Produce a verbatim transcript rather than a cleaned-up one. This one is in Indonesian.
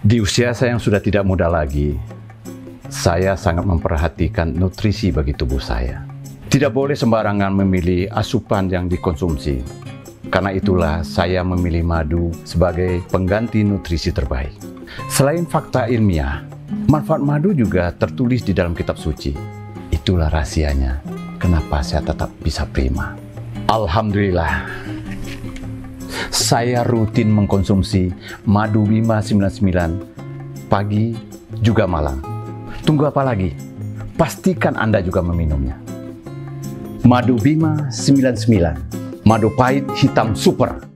Di usia saya yang sudah tidak muda lagi, saya sangat memperhatikan nutrisi bagi tubuh saya. Tidak boleh sembarangan memilih asupan yang dikonsumsi. Karena itulah saya memilih madu sebagai pengganti nutrisi terbaik. Selain fakta ilmiah, manfaat madu juga tertulis di dalam kitab suci. Itulah rahasianya kenapa saya tetap bisa prima. Alhamdulillah, saya rutin mengkonsumsi madu Bima sembilan puluh sembilan pagi juga malam. Tunggu apa lagi? Pastikan Anda juga meminumnya. Madu Bima sembilan puluh sembilan, madu pahit hitam super.